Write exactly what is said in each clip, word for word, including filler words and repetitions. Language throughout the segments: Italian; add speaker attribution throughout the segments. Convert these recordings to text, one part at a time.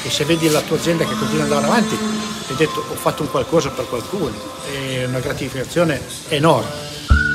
Speaker 1: e se vedi la tua azienda che continua ad andare avanti, hai detto ho fatto un qualcosa per qualcuno, è una gratificazione enorme.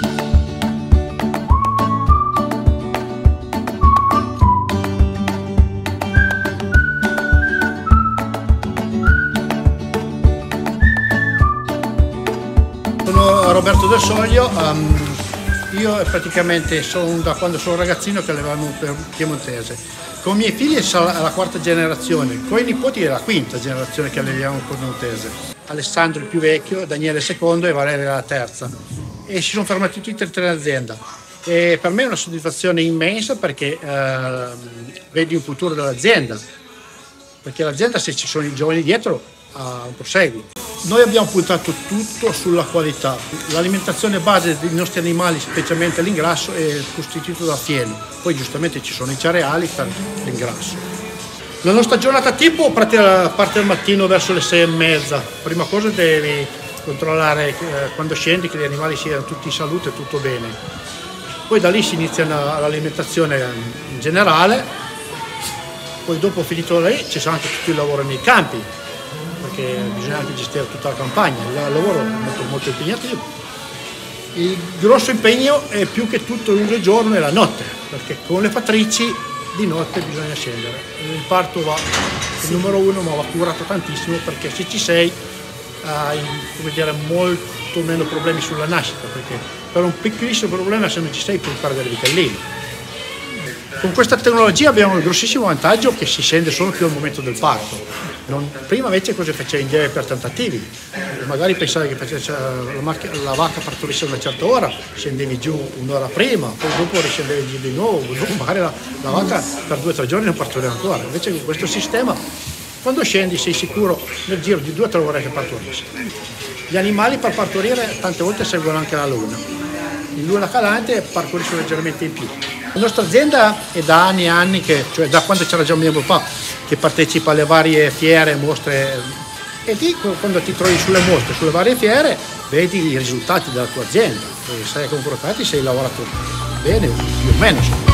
Speaker 1: Sono Roberto Del Soglio, um, io praticamente sono da quando sono ragazzino che allevavo per piemontese. Con i miei figli è la quarta generazione, con i nipoti è la quinta generazione che alleviamo un piemontese. Alessandro il più vecchio, Daniele il secondo e Valeria la terza. E si sono fermati tutti e tre in azienda. E per me è una soddisfazione immensa perché eh, vedi un futuro dell'azienda. Perché l'azienda, se ci sono i giovani dietro, ha un proseguo. Noi abbiamo puntato tutto sulla qualità. L'alimentazione base dei nostri animali, specialmente l'ingrasso, è costituito da fieno. Poi giustamente ci sono i cereali per l'ingrasso. La nostra giornata tipo parte al mattino verso le sei e mezza. Prima cosa devi controllare eh, quando scendi che gli animali siano tutti in salute e tutto bene. Poi da lì si inizia l'alimentazione in generale. Poi dopo finito lì ci sarà anche tutto il lavoro nei campi, perché bisogna anche gestire tutta la campagna, il lavoro è molto, molto impegnativo. Il grosso impegno è più che tutto il giorno e la notte, perché con le fattrici di notte bisogna scendere. Il parto va, il numero uno, ma va curato tantissimo perché se ci sei hai, come dire, molto meno problemi sulla nascita, perché per un piccolissimo problema se non ci sei puoi perdere i vitellini. Con questa tecnologia abbiamo il grossissimo vantaggio che si scende solo più al momento del parto. Non, prima invece cosa facevi? Indietro per tentativi, magari pensavi che facesse la, la vacca partorisse a una certa ora, scendevi giù un'ora prima, poi dopo riscendevi giù di nuovo, dopo magari la, la vacca per due o tre giorni non partoriva ancora. Invece con questo sistema, quando scendi sei sicuro nel giro di due o tre ore che partorisce. Gli animali per partorire tante volte seguono anche la luna. In luna calante partoriscono leggermente in più. La nostra azienda è da anni e anni, che, cioè da quando c'era già mio papà, che partecipa alle varie fiere, mostre, e lì quando ti trovi sulle mostre, sulle varie fiere, vedi i risultati della tua azienda, e sai comportarti, sei lavorato bene, più o meno.